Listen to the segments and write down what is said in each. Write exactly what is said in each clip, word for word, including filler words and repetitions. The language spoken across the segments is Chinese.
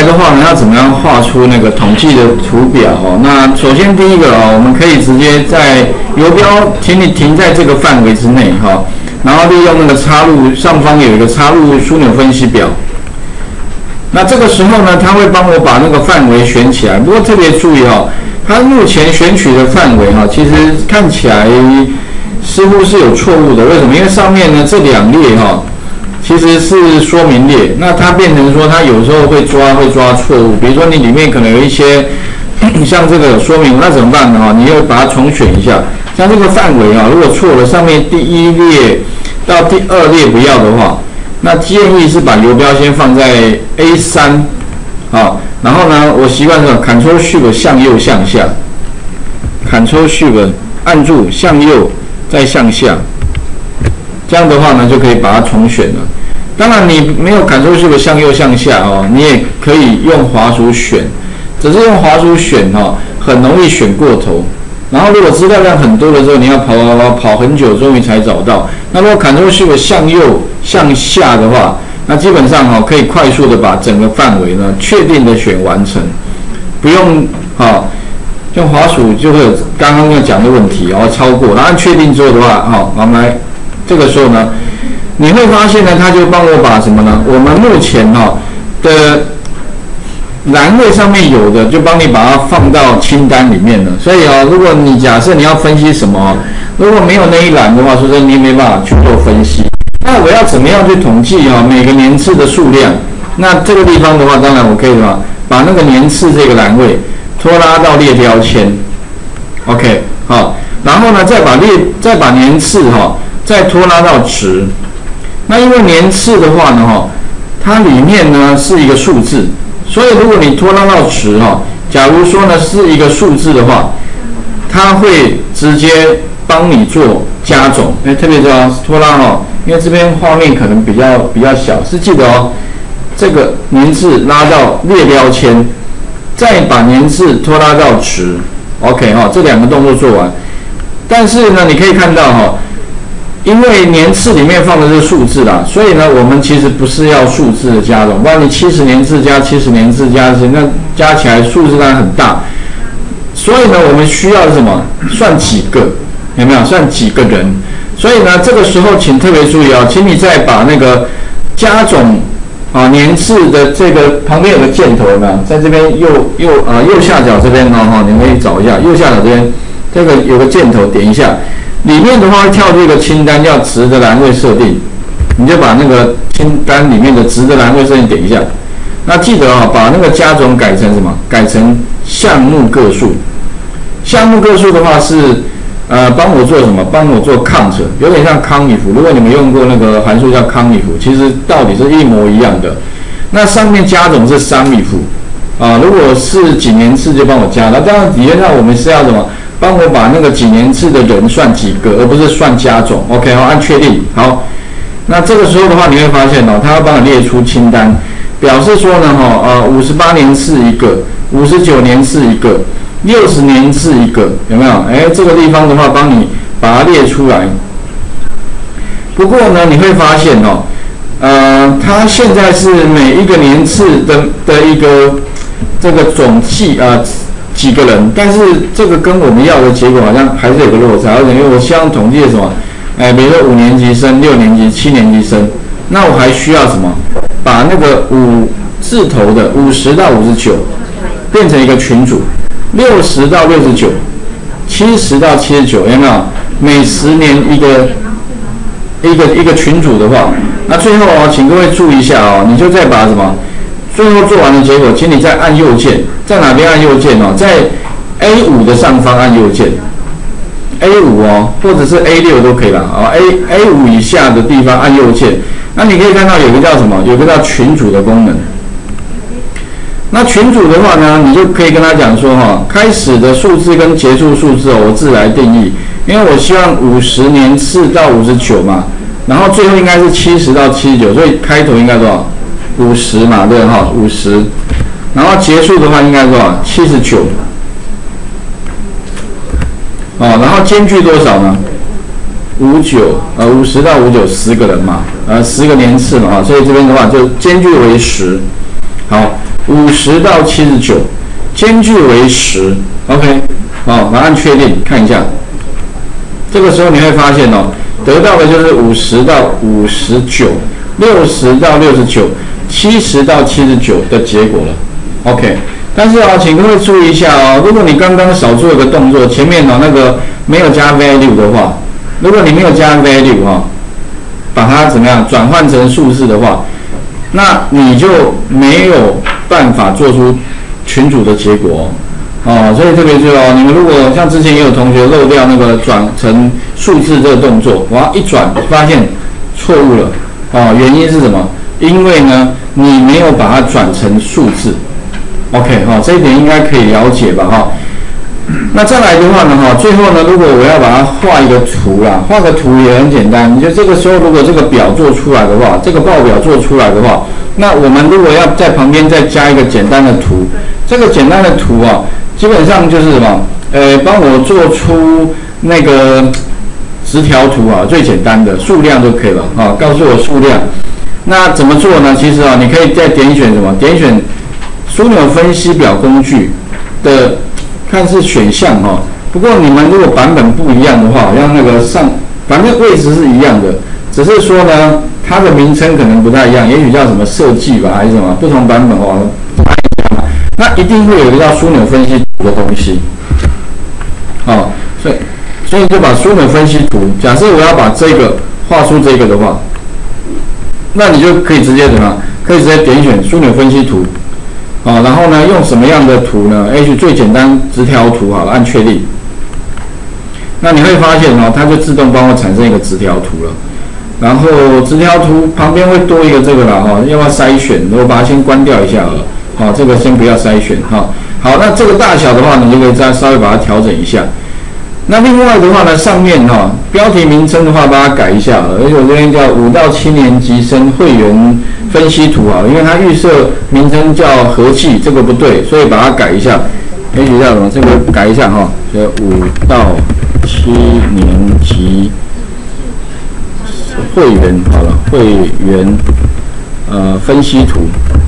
的话呢，要怎么样画出那个统计的图表哦？那首先第一个哦，我们可以直接在游标，请你停在这个范围之内哈、哦，然后利用那个插入上方有一个插入枢纽分析表。那这个时候呢，它会帮我把那个范围选起来。不过特别注意哦，它目前选取的范围哈、哦，其实看起来似乎是有错误的。为什么？因为上面呢这两列哈、哦。其实是说明列，那它变成说它有时候会抓会抓错误，比如说你里面可能有一些像这个有说明，那怎么办呢？哈，你要把它重选一下。像这个范围啊，如果错了，上面第一列到第二列不要的话，那建议是把游标先放在 A 三， 好，然后呢，我习惯是 Ctrl Shift 向右向下 ，Ctrl Shift 按住向右再向下。这样的话呢，就可以把它重选了。当然，你没有 Ctrl Shift 向右向下哦，你也可以用滑鼠选，只是用滑鼠选哦，很容易选过头。然后，如果资料量很多的时候，你要跑跑跑跑很久，终于才找到。那如果 Ctrl Shift 向右向下的话，那基本上哈、哦、可以快速的把整个范围呢确定的选完成，不用哈、哦、用滑鼠就会有刚刚要讲的问题，然后超过。然后按确定之后的话，好、哦，我们来。这个时候呢，你会发现呢，它就帮我把什么呢？我们目前哈、哦、的栏位上面有的，就帮你把它放到清单里面了。所以啊、哦，如果你假设你要分析什么，如果没有那一栏的话，说真的你也没办法去做分析。那我要怎么样去统计啊、哦、每个年次的数量？那这个地方的话，当然我可以嘛，把那个年次这个栏位拖拉到列标签 ，OK， 好，然后呢，再把列再把年次哈、哦。再拖拉到值，那因为年次的话呢，哈，它里面呢是一个数字，所以如果你拖拉到值哈，假如说呢是一个数字的话，它会直接帮你做加总。哎，特别是拖拉哈，因为这边画面可能比较比较小，是记得哦，这个年次拉到列标签，再把年次拖拉到值 ，OK 哈，这两个动作做完。但是呢，你可以看到哈。因为年次里面放的是数字啦，所以呢，我们其实不是要数字的加总，不然你七十年次加七十年次加那加起来数字当然很大。所以呢，我们需要什么？算几个？有没有？算几个人？所以呢，这个时候请特别注意啊，请你再把那个加总啊年次的这个旁边有个箭头，有没有？在这边右右啊右下角这边哦哈，你可以找一下右下角这边这个有个箭头，点一下。里面的话会跳出一个清单，叫值的栏位设定，你就把那个清单里面的值的栏位设定点一下。那记得啊、哦，把那个加总改成什么？改成项目个数。项目个数的话是呃帮我做什么？帮我做 count， 有点像 conif。如果你们用过那个函数叫 conif， 其实道理是一模一样的。那上面加总是 sumif 啊，如果是几年次就帮我加。那当然理论上我们是要什么？帮我把那个几年次的人算几个，而不是算加总。OK， 好，按确定。好，那这个时候的话，你会发现哦，它要帮你列出清单，表示说呢，哈，呃，五十八年次一个，五十九年次一个，六十年次一个，有没有？哎，这个地方的话，帮你把它列出来。不过呢，你会发现哦，呃，它现在是每一个年次的的一个这个总计啊。呃几个人，但是这个跟我们要的结果好像还是有个落差。而且因为我希望统计的什么，哎，比如说五年级生、六年级、七年级生，那我还需要什么？把那个五字头的五十到五十九变成一个群组，六十到六十九，七十到七十九，有没有？每十年一个一个一个群组的话，那最后哦，请各位注意一下哦，你就再把什么？最后做完的结果，请你再按右键，在哪边按右键哦？在 A 五 的上方按右键 ，A 五 哦，或者是 A 六 都可以啦。啊 ，A A 五 以下的地方按右键。那你可以看到有个叫什么？有个叫群组的功能。那群组的话呢，你就可以跟他讲说哈，开始的数字跟结束数字哦，我自来定义，因为我希望五十年次到五十九嘛，然后最后应该是七十到七十九，所以开头应该多少？五十嘛，对哈，五十，然后结束的话应该多少？七十九，哦，然后间距多少呢？五九，呃，五十到五九，十个人嘛，呃，十个年次嘛，哈，所以这边的话就间距为十。好， 五十到七十九，间距为十 ，OK， 好，马上确定看一下。这个时候你会发现哦，得到的就是五十到五十九，六十到六十九，七十到七十九的结果了 ，OK。但是啊，请各位注意一下哦，如果你刚刚少做一个动作，前面哦那个没有加 value 的话，如果你没有加 value 哈、哦，把它怎么样转换成数字的话，那你就没有办法做出群组的结果哦。哦，所以特别注意哦，你们如果像之前也有同学漏掉那个转成数字这个动作，哇，一转发现错误了哦，原因是什么？因为呢，你没有把它转成数字。OK 哈、哦，这一点应该可以了解吧哈、哦。那再来的话呢哈，最后呢，如果我要把它画一个图啦，画个图也很简单。你就这个时候如果这个表做出来的话，这个报表做出来的话，那我们如果要在旁边再加一个简单的图，这个简单的图啊，基本上就是什么？呃，帮我做出那个直条图啊，最简单的数量就可以了啊，告诉我数量。那怎么做呢？其实啊，你可以再点选什么？点选枢纽分析表工具的，看是选项哈、哦。不过你们如果版本不一样的话，好像那个上反正位置是一样的，只是说呢，它的名称可能不太一样，也许叫什么设计吧，还是什么不同版本哦。那一定会有一个叫枢纽分析图的东西，哦，所以所以就把枢纽分析图，假设我要把这个画出这个的话，那你就可以直接怎么样？可以直接点选枢纽分析图。哦，然后呢，用什么样的图呢 ？H 最简单直条图好了，按确定。那你会发现哦，它就自动帮我产生一个直条图了。然后直条图旁边会多一个这个啦，哈、哦，要不要筛选？我把它先关掉一下好了。好、哦，这个先不要筛选哈、哦。好，那这个大小的话，你就可以再稍微把它调整一下。那另外的话呢，上面哈、哦、标题名称的话，把它改一下了。而且我这边叫五到七年级生会员分析图啊，因为它预设名称叫和气，这个不对，所以把它改一下。也许叫什么？这个改一下哈，就五到七年级会员好了，会员呃分析图。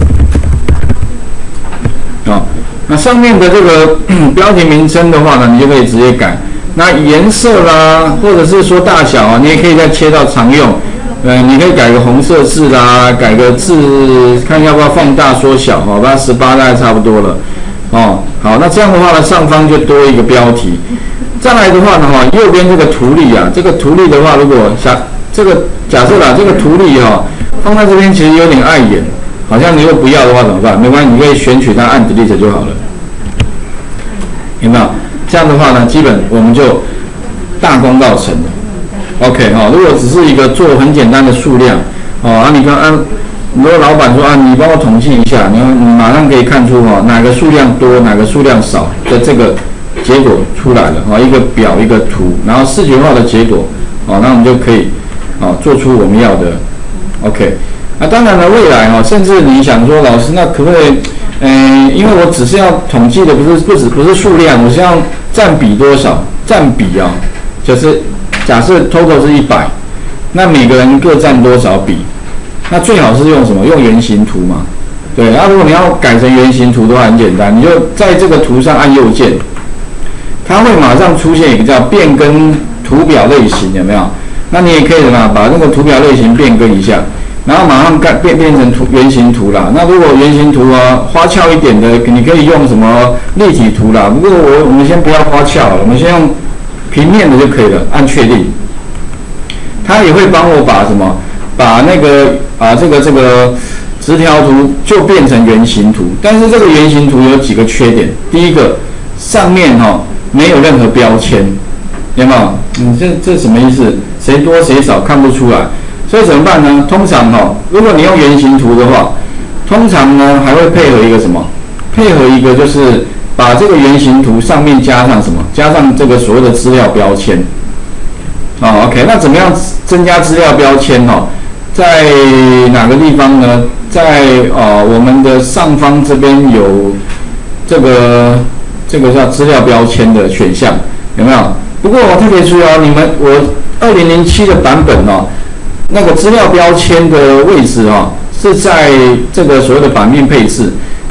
好，那上面的这个标题名称的话呢，你就可以直接改。那颜色啦，或者是说大小啊，你也可以再切到常用。呃，你可以改个红色字啦，改个字，看要不要放大缩小，好吧，十八大概差不多了。哦，好，那这样的话呢，上方就多一个标题。再来的话呢，哈，右边这个图例啊，这个图例的话，如果假这个假设啦，这个图例哈、哦，放在这边其实有点碍眼，好像你又不要的话怎么办？没关系，你可以选取它按 delete 就好了，有没有？这样的话呢，基本我们就大功告成了。OK 哈、哦，如果只是一个做很简单的数量，哦，啊，你刚按，如果老板说啊，你帮我统计一下，你你马上可以看出哈、哦，哪个数量多，哪个数量少的这个结果出来了，哈、哦，一个表一个图，然后视觉化的结果，哦，那我们就可以啊、哦、做出我们要的 OK。那当然了，未来哈、哦，甚至你想说，老师那可不可以？嗯，因为我只是要统计的不是不只不是数量，我是要占比多少，占比啊，就是假设 total 是一百，那每个人各占多少比？那最好是用什么？用圆形图嘛，对。那、啊、如果你要改成圆形图的话，很简单，你就在这个图上按右键，它会马上出现一个叫变更图表类型，有没有？那你也可以什么，把那个图表类型变更一下。然后马上改变变成图圆形图啦。那如果圆形图啊花俏一点的，你可以用什么立体图啦。不过我我们先不要花俏了，我们先用平面的就可以了。按确定，它也会帮我把什么把那个啊这个这个直条图就变成圆形图。但是这个圆形图有几个缺点。第一个，上面哈、哦、没有任何标签，有没有？你这这什么意思？谁多谁少看不出来。所以怎么办呢？通常哈、哦，如果你用圆形图的话，通常呢还会配合一个什么？配合一个就是把这个圆形图上面加上什么？加上这个所谓的资料标签。啊、哦、，OK， 那怎么样增加资料标签哈、哦？在哪个地方呢？在呃我们的上方这边有这个这个叫资料标签的选项，有没有？不过我特别注意哦，你们我二零零七的版本哦。那个资料标签的位置啊、哦，是在这个所谓的版面配置，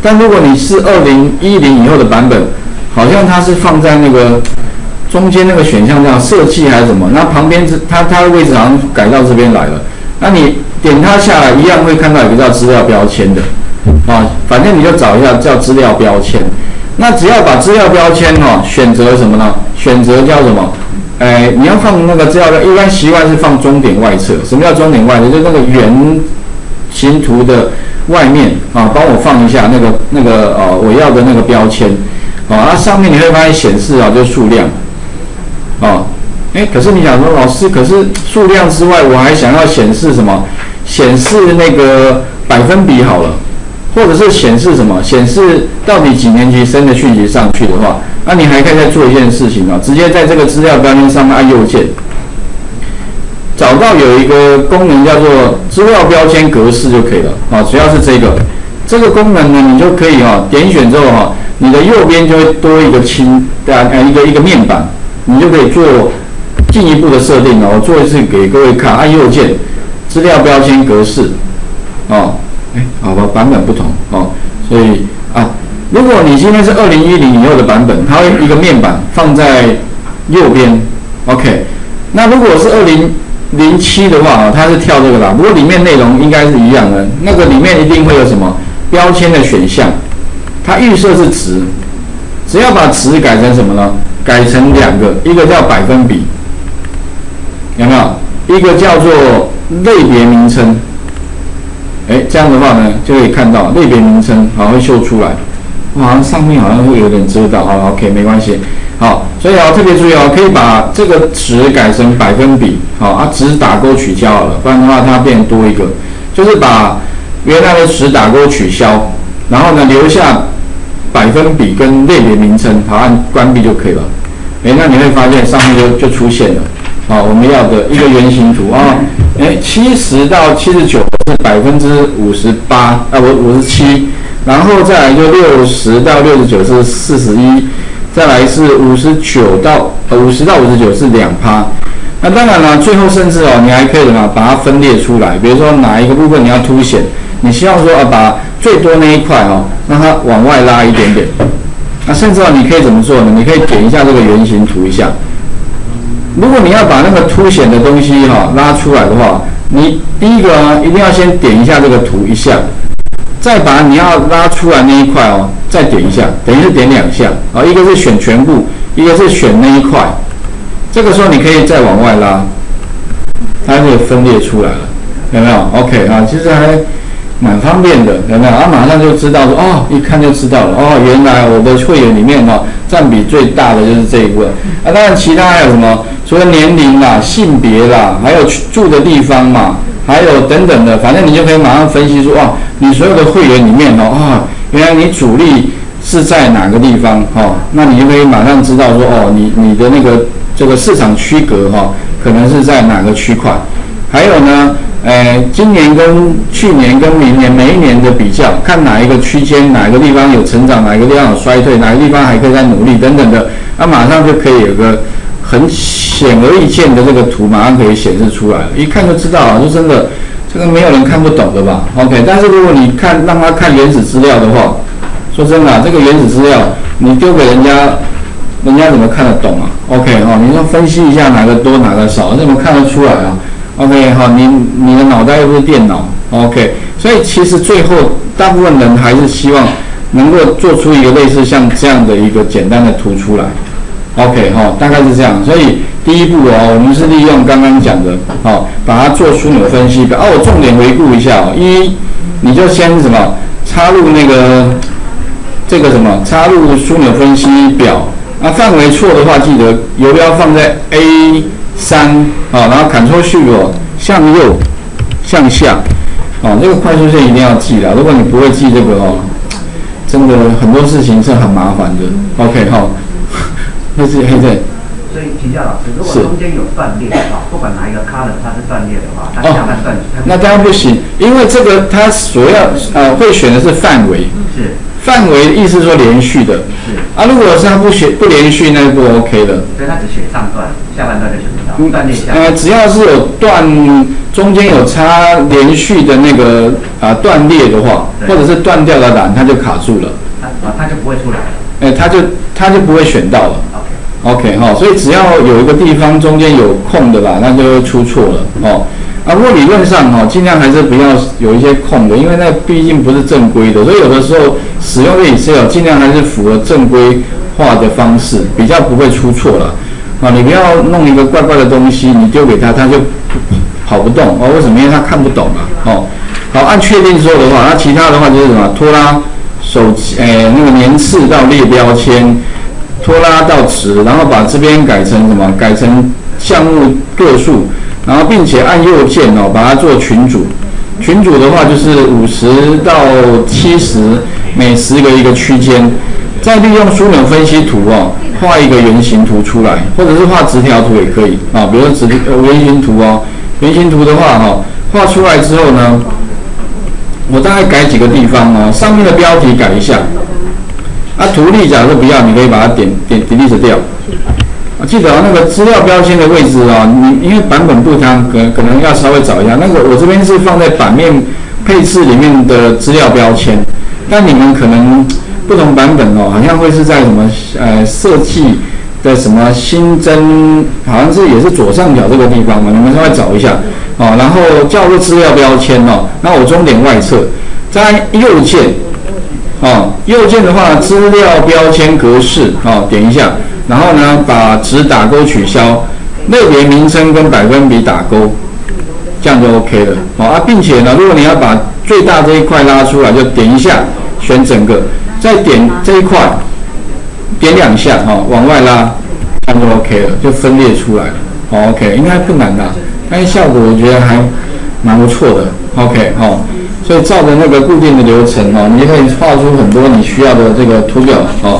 但如果你是二零一零以后的版本，好像它是放在那个中间那个选项上设计还是什么，那旁边是它它的位置好像改到这边来了。那你点它下来，一样会看到有个叫资料标签的，啊，反正你就找一下叫资料标签。那只要把资料标签哦选择什么呢？选择叫什么？哎，你要放那个资料标，一般习惯是放中点外侧。什么叫中点外侧？就是那个圆形图的外面啊，帮我放一下那个那个呃我要的那个标签，啊，那上面你会发现显示啊就是数量，啊，哎，可是你想说老师，可是数量之外，我还想要显示什么？显示那个百分比好了，或者是显示什么？显示到底几年级生的讯息上去的话。那、啊、你还可以再做一件事情啊，直接在这个资料标签上面按右键，找到有一个功能叫做资料标签格式就可以了啊。只要是这个这个功能呢，你就可以啊点选之后哈、啊，你的右边就会多一个清呃一个一个面板，你就可以做进一步的设定啊。我做一次给各位看，按右键资料标签格式哦，哎，好吧，版本不同哦，所以啊。如果你今天是二零一零以后的版本，它会一个面板放在右边 ，OK。那如果是二零零七的话，它是跳这个啦。不过里面内容应该是一样的，那个里面一定会有什么标签的选项，它预设是值，只要把值改成什么呢？改成两个，一个叫百分比，有没有？一个叫做类别名称。哎，这样的话呢，就可以看到类别名称好会秀出来。好像上面好像会有点遮到，好 ，OK， 没关系。好，所以要特别注意哦，可以把这个值改成百分比，好啊，值打勾取消好了，不然的话它变多一个，就是把原来的值打勾取消，然后呢留下百分比跟类别名称，好，按关闭就可以了。哎，那你会发现上面就就出现了，好，我们要的一个圆形图啊，哎，七十到七十九是百分之五十八，啊，我五十七。然后再来就六十到六十九是四十一，再来是五十九到呃五十到五十九是两趴。那当然了，最后甚至哦，你还可以嘛把它分裂出来，比如说哪一个部分你要凸显，你希望说啊把最多那一块哦，让它往外拉一点点。那甚至哦，你可以怎么做呢？你可以点一下这个圆形图一下。如果你要把那个凸显的东西哈、哦、拉出来的话，你第一个啊一定要先点一下这个图一下。再把你要拉出来那一块哦，再点一下，等于是点两下啊，一个是选全部，一个是选那一块。这个时候你可以再往外拉，它就分裂出来了，有没有 ？OK 啊，其实还蛮方便的，有没有？啊，马上就知道说哦，一看就知道了哦，原来我的会员里面哦，占比最大的就是这一部分啊。当然其他还有什么？除了年龄啦、性别啦，还有住的地方嘛。还有等等的，反正你就可以马上分析出哦，你所有的会员里面哦，啊，原来你主力是在哪个地方哦，那你就可以马上知道说哦，你你的那个这个市场区隔哈、哦，可能是在哪个区块。还有呢，呃，今年跟去年跟明年每一年的比较，看哪一个区间，哪一个地方有成长，哪一个地方有衰退，哪个地方还可以再努力等等的，那、啊、马上就可以有个很显而易见的这个图马上可以显示出来了，一看就知道啊，就真的这个没有人看不懂的吧 ？OK， 但是如果你看让他看原始资料的话，说真的、啊，这个原始资料你丢给人家，人家怎么看得懂啊 ？OK 哦，你说分析一下哪个多哪个少，怎么看得出来啊 ？OK 好，你你的脑袋又不是电脑 ，OK， 所以其实最后大部分人还是希望能够做出一个类似像这样的一个简单的图出来。OK 哈、哦，大概是这样，所以第一步哦，我们是利用刚刚讲的，哦，把它做枢纽分析表。哦，我重点回顾一下哦，一，你就先什么插入那个这个什么插入枢纽分析表，啊，范围错的话，记得游标放在 A 三，啊，然后 Ctrl Shift 哦，向右向下，哦，这个快速线一定要记的，如果你不会记这个哦，真的很多事情是很麻烦的。OK 哈、哦。那是黑对， 所以请教老师，如果中间有断裂啊，不管哪一个 color 它是断裂的话，它下半段、哦、 那当然不行，因为这个它所要呃会选的是范围， 是范围意思说连续的， 是啊，如果是它不选不连续，那就不 OK 的。 所以它只选上段，下半段就选不到。 断裂下。 呃，只要是有断，中间有插连续的那个啊断裂的话，或者是断掉的栏，它就卡住了。 啊，它就不会出来了。 哎、欸，它就它就不会选到了。OK 哈、哦，所以只要有一个地方中间有空的啦，那就会出错了哦。啊，不过理论上哈、哦，尽量还是不要有一些空的，因为那毕竟不是正规的，所以有的时候使用这 Excel 尽量还是符合正规化的方式，比较不会出错了。啊，你不要弄一个怪怪的东西，你丢给他，他就跑不动哦。为什么？因为他看不懂啊。哦，好，按确定之后的话，那其他的话就是什么？拖拉手诶、欸、那个年次到列标签。拖拉到值，然后把这边改成什么？改成项目个数，然后并且按右键哦，把它做群组。群组的话就是五十到七十，每十个一个区间。再利用枢纽分析图哦，画一个圆形图出来，或者是画直条图也可以啊。比如说直呃圆形图哦，圆形图的话哈、哦，画出来之后呢，我大概改几个地方哦，上面的标题改一下。啊，图例假如不要，你可以把它点点 delete 掉。啊，记得啊，那个资料标签的位置啊，你因为版本不同，可可能要稍微找一下。那个我这边是放在版面配置里面的资料标签，但你们可能不同版本哦，好像会是在什么呃设计的什么新增，好像是也是左上角这个地方嘛，你们稍微找一下哦。然后叫做资料标签哦，那我中点外侧，再按右键。哦，右键的话，资料标签格式哦，点一下，然后呢，把值打勾取消，类别名称跟百分比打勾，这样就 OK 了。哦啊，并且呢，如果你要把最大这一块拉出来，就点一下，选整个，再点这一块，点两下哦，往外拉，这样就 OK 了，就分裂出来了。哦 OK， 应该不难啦，但是效果我觉得还蛮不错的。OK， 哦。所以照着那个固定的流程哦，你就可以画出很多你需要的这个图表哦。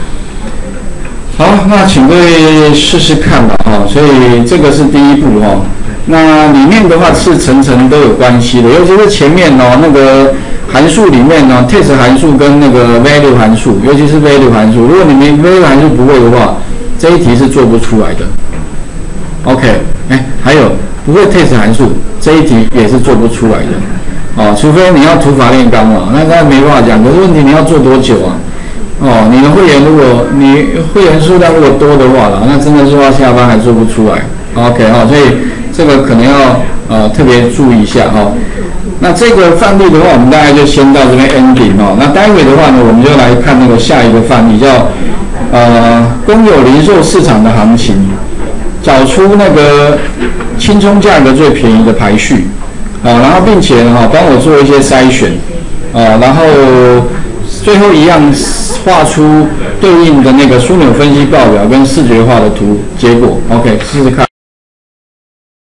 好，那请各位试试看吧哦。所以这个是第一步哦。那里面的话是层层都有关系的，尤其是前面哦那个函数里面呢 ，test 函数跟那个 value 函数，尤其是 value 函数，如果你们 value 函数不会的话，这一题是做不出来的。OK， 哎，还有不会 test 函数，这一题也是做不出来的。哦，除非你要土法炼钢了，那那没办法讲。可是问题你要做多久啊？哦，你的会员如果你会员数量如果多的话了，那真的是要下班还做不出来。OK 哈、哦，所以这个可能要呃特别注意一下哈、哦。那这个范例的话，我们大概就先到这边 ending 哦。那待会的话呢，我们就来看那个下一个范例，叫呃公有零售市场的行情，找出那个清冲价格最便宜的排序。啊，然后并且呢，哈，帮我做一些筛选，啊，然后最后一样画出对应的那个枢纽分析报表跟视觉化的图结果 ，OK， 试试看。